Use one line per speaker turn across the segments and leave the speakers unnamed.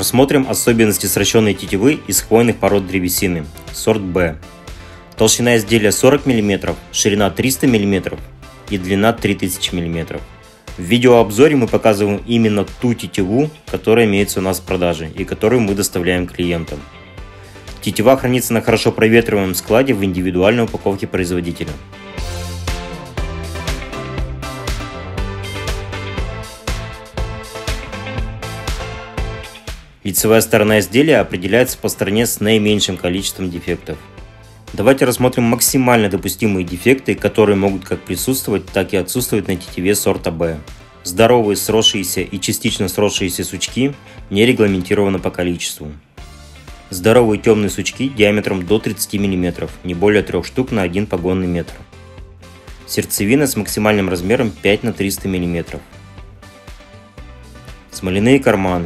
Рассмотрим особенности сращенной тетивы из хвойных пород древесины, сорт Б. Толщина изделия 40 мм, ширина 300 мм и длина 3000 мм. В видеообзоре мы показываем именно ту тетиву, которая имеется у нас в продаже и которую мы доставляем клиентам. Тетива хранится на хорошо проветриваемом складе в индивидуальной упаковке производителя. Лицевая сторона изделия определяется по стороне с наименьшим количеством дефектов. Давайте рассмотрим максимально допустимые дефекты, которые могут как присутствовать, так и отсутствовать на тетиве сорта Б. Здоровые сросшиеся и частично сросшиеся сучки не регламентированы по количеству. Здоровые темные сучки диаметром до 30 мм, не более 3 штук на 1 погонный метр. Сердцевина с максимальным размером 5 на 300 мм. Смоляные карманы.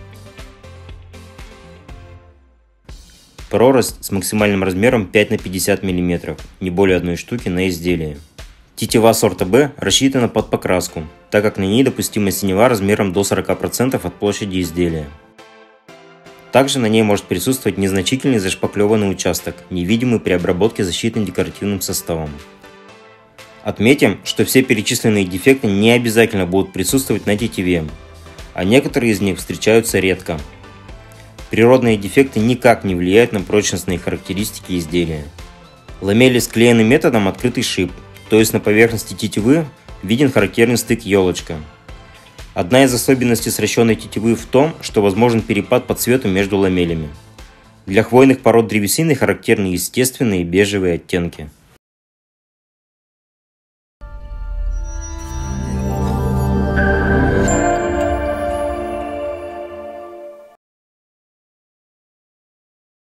Прорость с максимальным размером 5 на 50 мм, не более 1 штуки на изделие. Тетива сорта Б рассчитана под покраску, так как на ней допустима синева размером до 40% от площади изделия. Также на ней может присутствовать незначительный зашпаклеванный участок, невидимый при обработке защитно-декоративным составом. Отметим, что все перечисленные дефекты не обязательно будут присутствовать на тетиве, а некоторые из них встречаются редко. Природные дефекты никак не влияют на прочностные характеристики изделия. Ламели склеены методом открытый шип, то есть на поверхности тетивы виден характерный стык елочка. Одна из особенностей сращенной тетивы в том, что возможен перепад по цвету между ламелями. Для хвойных пород древесины характерны естественные бежевые оттенки.